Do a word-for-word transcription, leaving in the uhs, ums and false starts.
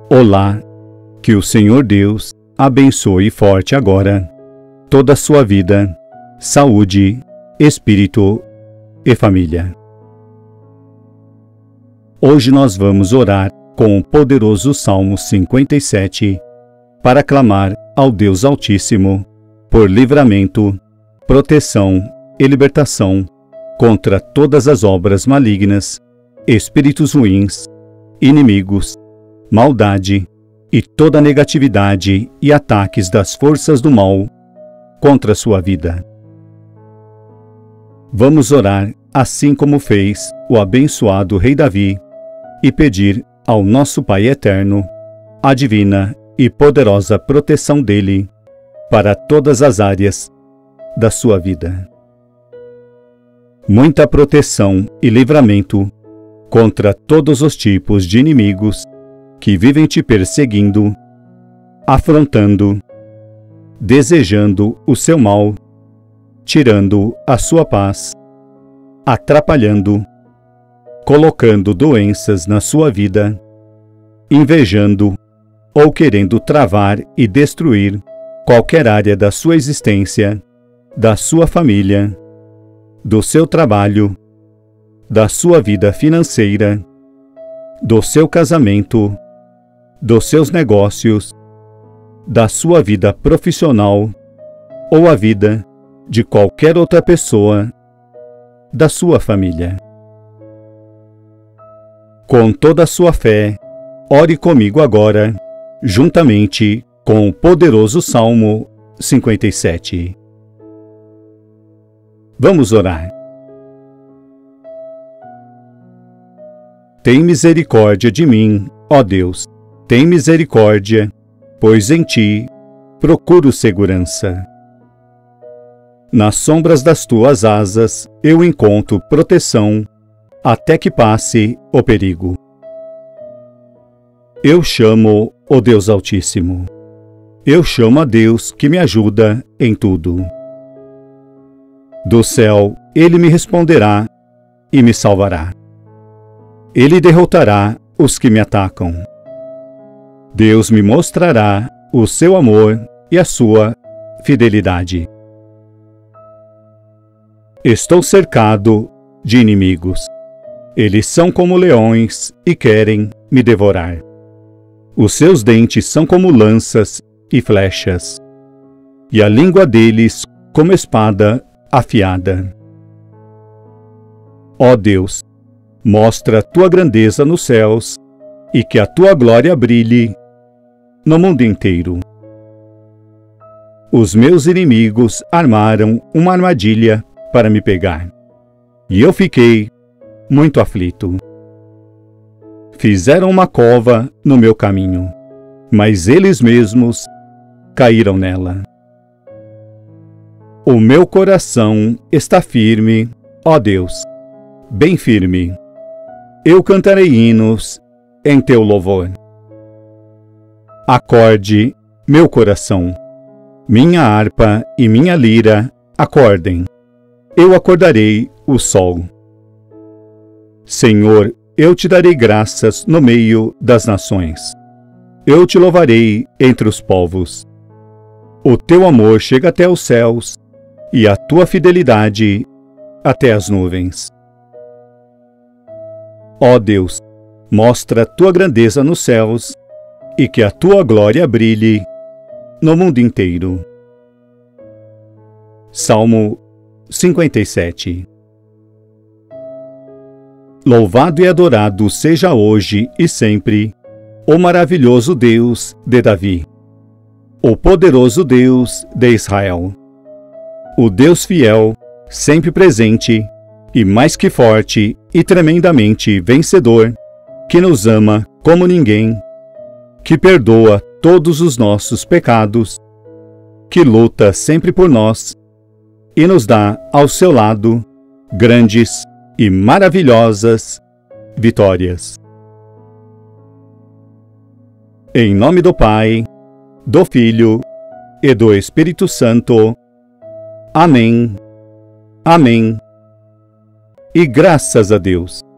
Olá, que o Senhor Deus abençoe forte agora toda a sua vida, saúde, espírito e família. Hoje nós vamos orar com o poderoso Salmo cinquenta e sete para clamar ao Deus Altíssimo por livramento, proteção e libertação contra todas as obras malignas, espíritos ruins, inimigos, maldade e toda negatividade e ataques das forças do mal contra a sua vida. Vamos orar assim como fez o abençoado rei Davi e pedir ao nosso Pai eterno a divina e poderosa proteção dele para todas as áreas da sua vida. Muita proteção e livramento contra todos os tipos de inimigos que vivem te perseguindo, afrontando, desejando o seu mal, tirando a sua paz, atrapalhando, colocando doenças na sua vida, invejando ou querendo travar e destruir qualquer área da sua existência, da sua família, do seu trabalho, da sua vida financeira, do seu casamento, dos seus negócios, da sua vida profissional ou a vida de qualquer outra pessoa da sua família. Com toda a sua fé, ore comigo agora, juntamente com o poderoso Salmo cinquenta e sete. Vamos orar. Tem misericórdia de mim, ó Deus, tem misericórdia, pois em ti procuro segurança. Nas sombras das tuas asas eu encontro proteção, até que passe o perigo. Eu chamo o Deus Altíssimo. Eu chamo a Deus que me ajuda em tudo. Do céu ele me responderá e me salvará. Ele derrotará os que me atacam. Deus me mostrará o seu amor e a sua fidelidade. Estou cercado de inimigos. Eles são como leões e querem me devorar. Os seus dentes são como lanças e flechas, e a língua deles como espada afiada. Ó Deus, mostra a tua grandeza nos céus e que a tua glória brilhe no mundo inteiro. Os meus inimigos armaram uma armadilha para me pegar, e eu fiquei muito aflito. Fizeram uma cova no meu caminho, mas eles mesmos caíram nela. O meu coração está firme, ó Deus, bem firme. Eu cantarei hinos em teu louvor. Acorde, meu coração, minha harpa e minha lira, acordem. Eu acordarei o sol. Senhor, eu te darei graças no meio das nações. Eu te louvarei entre os povos. O teu amor chega até os céus e a tua fidelidade até as nuvens. Ó Deus, mostra a tua grandeza nos céus e que a tua glória brilhe no mundo inteiro. Salmo cinquenta e sete. Louvado e adorado seja hoje e sempre o maravilhoso Deus de Davi, o poderoso Deus de Israel, o Deus fiel, sempre presente e mais que forte e tremendamente vencedor, que nos ama como ninguém, que perdoa todos os nossos pecados, que luta sempre por nós e nos dá ao seu lado grandes e maravilhosas vitórias. Em nome do Pai, do Filho e do Espírito Santo. Amém. Amém. E graças a Deus.